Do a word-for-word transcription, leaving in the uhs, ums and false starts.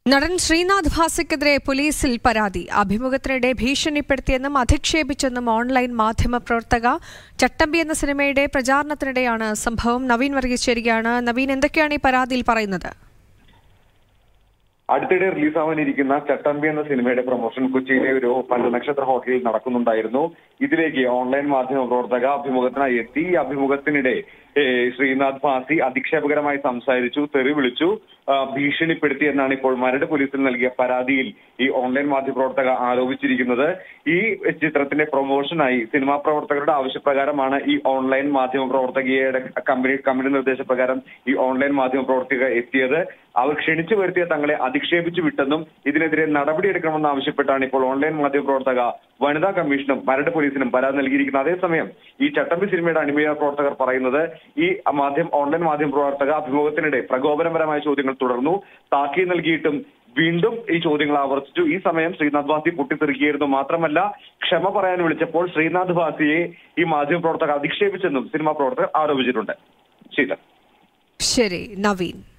നടൻ ശ്രീനാഥ് ഭാസിക്കെതിരെ പോലീസിൽ പരാതി. അഭിമുഖത്തിനിടെ ഭീഷണിപ്പെടുത്തിയെന്നും അധിക്ഷേപിച്ചെന്നും ഓൺലൈൻ മാധ്യമ പ്രവർത്തക. ചട്ടമ്പി എന്ന സിനിമയുടെ പ്രചാരണത്തിനിടെയാണ് സംഭവം. നവീൻ വർഗീസ് ചേരുകയാണ്. നവീൻ, എന്തൊക്കെയാണ് ഈ പരാതിയിൽ പറയുന്നത്? അടുത്തിടെ റിലീസാവാനിരിക്കുന്ന ചട്ടമ്പി എന്ന സിനിമയുടെ പ്രൊമോഷൻ കൊച്ചിയിലെ ഒരു പഞ്ചനക്ഷത്ര ഹോട്ടലിൽ നടക്കുന്നുണ്ടായിരുന്നു. ഇതിലേക്ക് ഓൺലൈൻ മാധ്യമ പ്രവർത്തക അഭിമുഖത്തിനായി എത്തി. ഈ അഭിമുഖത്തിനിടെ ശ്രീനാഥ് ഭാസി അധിക്ഷേപകരമായി സംസാരിച്ചു, തെറി വിളിച്ചു, ഭീഷണിപ്പെടുത്തി എന്നാണ് ഇപ്പോൾ മരട് പോലീസിൽ നൽകിയ പരാതിയിൽ ഈ ഓൺലൈൻ മാധ്യമപ്രവർത്തക ആരോപിച്ചിരിക്കുന്നത്. ഈ ചിത്രത്തിന്റെ പ്രൊമോഷനായി സിനിമാ പ്രവർത്തകരുടെ ആവശ്യപ്രകാരമാണ് ഈ ഓൺലൈൻ മാധ്യമ പ്രവർത്തകയുടെ കമ്പനി കമ്പനി നിർദ്ദേശപ്രകാരം ഈ ഓൺലൈൻ മാധ്യമ പ്രവർത്തക എത്തിയത്. അവർ ക്ഷണിച്ചു വരുത്തിയ തങ്ങളെ അധിക്ഷേപിച്ചു വിട്ടെന്നും ഇതിനെതിരെ നടപടിയെടുക്കണമെന്ന് ആവശ്യപ്പെട്ടാണ് ഇപ്പോൾ ഓൺലൈൻ മാധ്യമ പ്രവർത്തക വനിതാ കമ്മീഷനും മരട് പോലീസിനും പരാതി നൽകിയിരിക്കുന്നത്. അതേസമയം ഈ ചട്ടമ്പി സിനിമയുടെ അണിമയ പ്രവർത്തകർ പറയുന്നത് ഈ മാധ്യമ ഓൺലൈൻ മാധ്യമ പ്രവർത്തക അഭിമുഖത്തിനിടെ പ്രകോപനപരമായ ചോദ്യങ്ങൾ തുടർന്നു. താക്കീത് നൽകിയിട്ടും വീണ്ടും ഈ ചോദ്യങ്ങൾ ആവർത്തിച്ചു. ഈ സമയം ശ്രീനാഥ് ഭാസി പൊട്ടിത്തെറിക്കുകയായിരുന്നു. മാത്രമല്ല, ക്ഷമ പറയാൻ വിളിച്ചപ്പോൾ ശ്രീനാഥ് ഭാസിയെ ഈ മാധ്യമ പ്രവർത്തകർ അധിക്ഷേപിച്ചെന്നും സിനിമാ പ്രവർത്തകർ ആരോപിച്ചിട്ടുണ്ട്. ശരി ശരി നവീൻ.